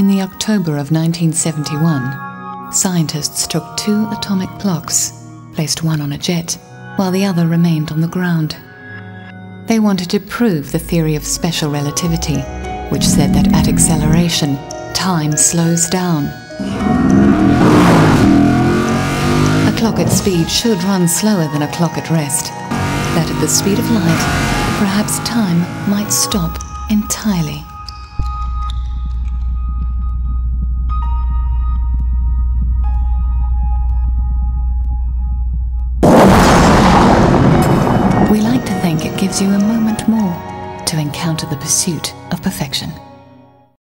In the October of 1971, scientists took 2 atomic clocks, placed one on a jet, while the other remained on the ground. They wanted to prove the theory of special relativity, which said that at acceleration, time slows down. A clock at speed should run slower than a clock at rest. That at the speed of light, perhaps time might stop entirely. We like to think it gives you a moment more to encounter the pursuit of perfection.